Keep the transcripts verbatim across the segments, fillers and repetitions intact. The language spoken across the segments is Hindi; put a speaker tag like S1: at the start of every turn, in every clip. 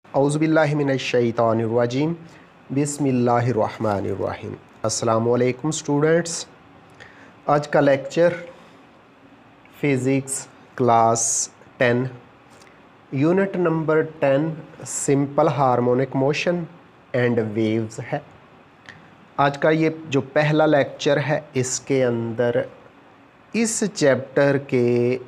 S1: औज़ुबिल्लाहिमिनश्शैतानिर्रजीम बिस्मिल्लाहिर्रहमानिर्रहीम। अस्सलामुअलैकुम स्टूडेंट्स, आज का lecture physics class ten unit number ten simple harmonic motion and waves है। आज का ये जो पहला लेक्चर है, इसके अंदर इस चैप्टर के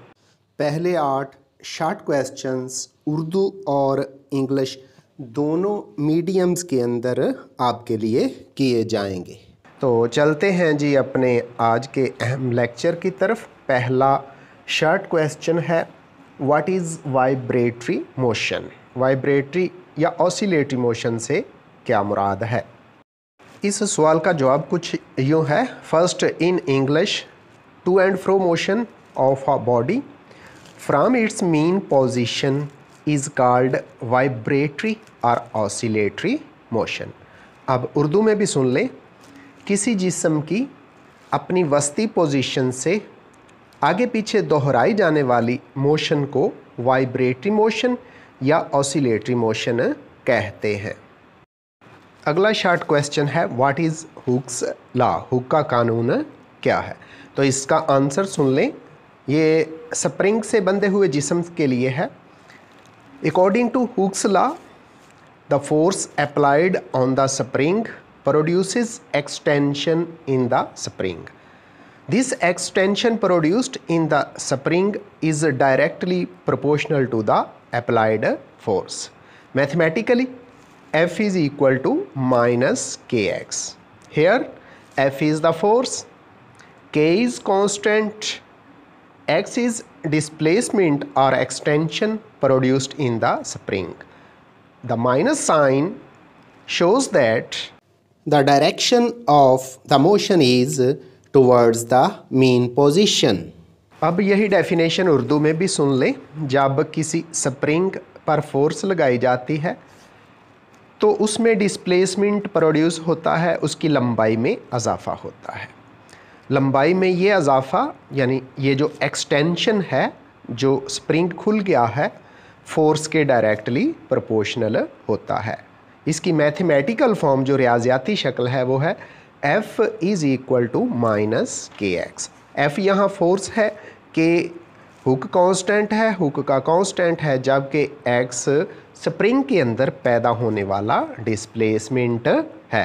S1: पहले आठ शॉर्ट क्वेश्चंस उर्दू और इंग्लिश दोनों मीडियम्स के अंदर आपके लिए किए जाएंगे। तो चलते हैं जी अपने आज के अहम लेक्चर की तरफ। पहला शॉर्ट क्वेश्चन है, what is vibratory motion. Vibratory या ऑसिलेटरी मोशन से क्या मुराद है। इस सवाल का जवाब कुछ यूँ है। First, in English, to and fro motion of a body from its mean position is called vibratory और ऑसिलेटरी मोशन। अब उर्दू में भी सुन लें, किसी जिस्म की अपनी वस्ती पोजीशन से आगे पीछे दोहराई जाने वाली मोशन को वाइब्रेटरी मोशन या ऑसिलेटरी मोशन कहते हैं। अगला शॉर्ट क्वेश्चन है, what is Hooke's law. Hooke का कानून क्या है। तो इसका आंसर सुन लें। ये स्प्रिंग से बंधे हुए जिस्म के लिए है। According to Hooke's law, the force applied on the spring produces extension in the spring. This extension produced in the spring is directly proportional to the applied force. Mathematically F is equal to minus kx. Here F is the force, k is constant, x is displacement or extension produced in the spring. The minus sign shows that the direction of the motion is towards the mean position. अब यही डेफिनेशन उर्दू में भी सुन लें। जब किसी स्प्रिंग पर फोर्स लगाई जाती है तो उसमें डिस्प्लेसमेंट प्रोड्यूस होता है, उसकी लंबाई में इजाफा होता है। लंबाई में ये इजाफा यानी ये जो एक्सटेंशन है, जो स्प्रिंग खुल गया है, फोर्स के डायरेक्टली प्रोपोर्शनल होता है। इसकी मैथमेटिकल फॉर्म जो रियाजियाती शक्ल है वो है F is equal to minus k x. F यहाँ फोर्स है, के हुक कांस्टेंट है, हुक का कांस्टेंट है, जबकि एक्स स्प्रिंग के अंदर पैदा होने वाला डिस्प्लेसमेंट है।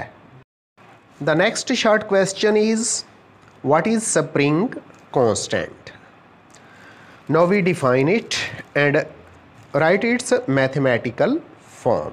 S1: The next short question is, what is spring constant. Now we define it and write its mathematical form.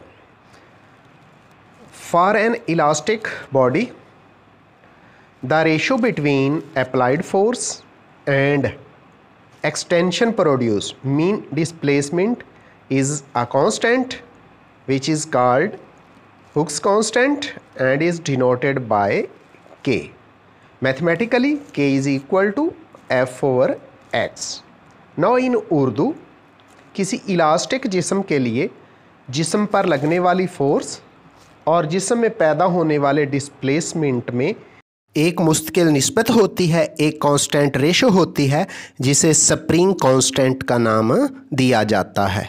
S1: For an elastic body, the ratio between applied force and extension produced mean displacement is a constant which is called Hooke's constant and is denoted by K. Mathematically K is equal to F over X. Now in Urdu, किसी इलास्टिक जिस्म के लिए जिस्म पर लगने वाली फोर्स और जिस्म में पैदा होने वाले डिस्प्लेसमेंट में एक मुस्तकिल निस्बत होती है, एक कांस्टेंट रेशो होती है, जिसे स्प्रिंग कांस्टेंट का नाम दिया जाता है।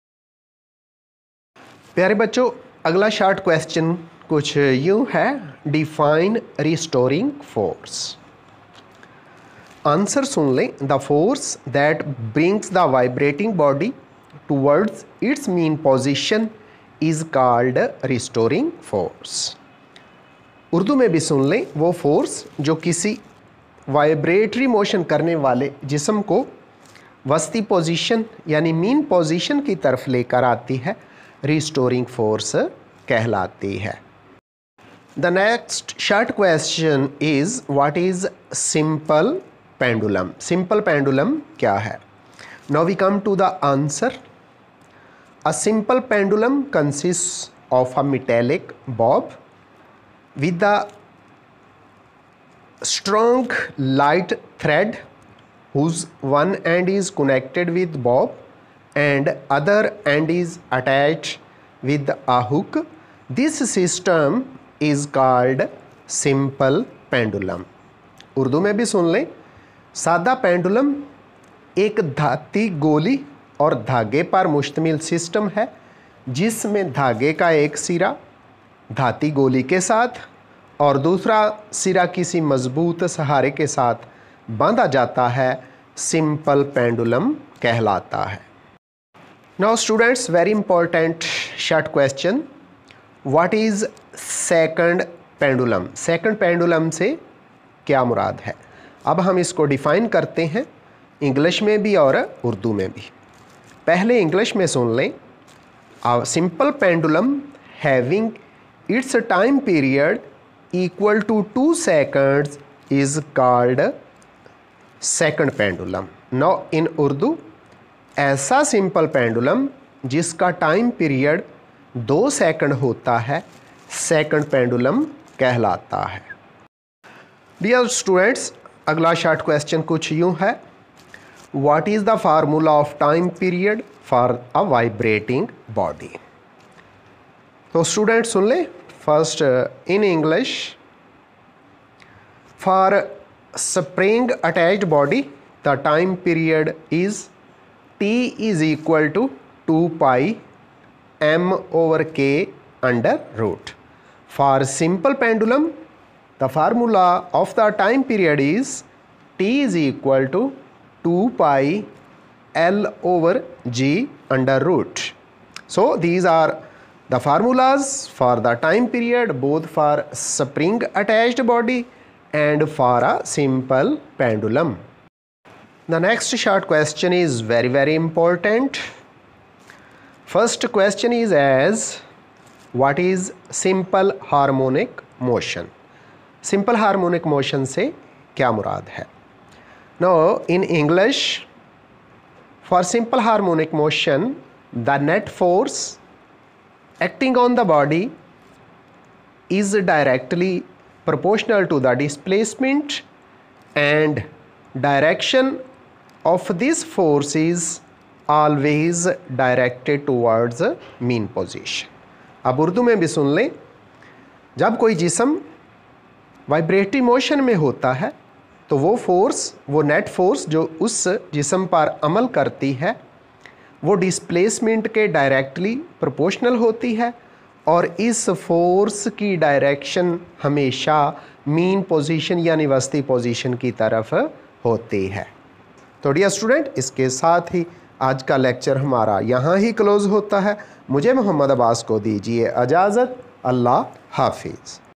S1: प्यारे बच्चों, अगला शॉर्ट क्वेश्चन कुछ यूं है, डिफाइन रिस्टोरिंग फोर्स। आंसर सुन लें। The force that brings the vibrating body towards its mean position is called restoring force. Urdu में भी सुन लें, वो फोर्स जो किसी वाइब्रेटरी मोशन करने वाले जिस्म को वस्ती पोजीशन यानी मीन पोजीशन की तरफ लेकर आती है, रिस्टोरिंग फोर्स कहलाती है। The next short question is, what is simple pendulum. Simple pendulum क्या है। Now we come to the answer. A simple pendulum consist of a metallic bob with the strong light thread whose one end is connected with bob and other end is attached with a hook. This system is called simple pendulum. Urdu में भी सुन लें। सादा पेंडुलम एक धाती गोली और धागे पर मुश्तमिल सिस्टम है जिसमें धागे का एक सिरा धाती गोली के साथ और दूसरा सिरा किसी मजबूत सहारे के साथ बांधा जाता है, सिंपल पेंडुलम कहलाता है। Now students, very important short question, what is second pendulum? Second pendulum से क्या मुराद है? अब हम इसको डिफाइन करते हैं इंग्लिश में भी और उर्दू में भी। पहले इंग्लिश में सुन लें। A simple pendulum having its time period equal to two seconds is called second pendulum. Now in Urdu, ऐसा सिंपल पेंडुलम जिसका टाइम पीरियड दो सेकंड होता है, सेकंड पेंडुलम कहलाता है। डियर स्टूडेंट्स, अगला शॉर्ट क्वेश्चन कुछ यूं है, what is the formula of time period for a vibrating body? तो स्टूडेंट सुन ले। First in English, for spring attached body the time period is T is equal to two pi m over k under root. For simple pendulum the formula of the time period is T is equal to two pi L over G under root. So these are the formulas for the time period both for spring attached body and for a simple pendulum. The next short question is very very important. First question is as, what is simple harmonic motion? Simple harmonic motion से क्या मुराद है? Now in English, for simple harmonic motion, the net force acting on the body is directly proportional to the displacement and direction of this force is always directed towards mean position. अब उर्दू में भी सुन लें। जब कोई जिस्म वाइब्रेटरी मोशन में होता है तो वो फोर्स, वो नेट फोर्स जो उस जिस्म पर अमल करती है, वो डिस्प्लेसमेंट के डायरेक्टली प्रोपोर्शनल होती है और इस फोर्स की डायरेक्शन हमेशा मीन पोजीशन यानी वस्ती पोजीशन की तरफ होती है। तो डियर स्टूडेंट, इसके साथ ही आज का लेक्चर हमारा यहाँ ही क्लोज़ होता है। मुझे मोहम्मद अब्बास को दीजिए इजाज़त। अल्लाह हाफिज़।